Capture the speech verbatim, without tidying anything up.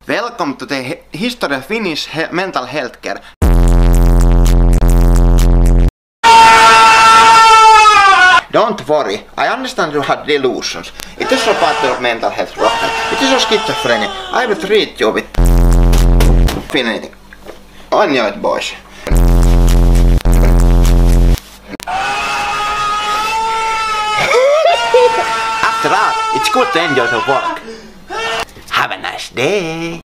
Welcome to the he- history of Finnish he- mental health care. Don't worry, I understand you had delusions. It is a part of mental health, Rocky. It is a schizophrenia. I will treat you with Finity. On your boys. After all, it's good to enjoy the work. Have a nice day.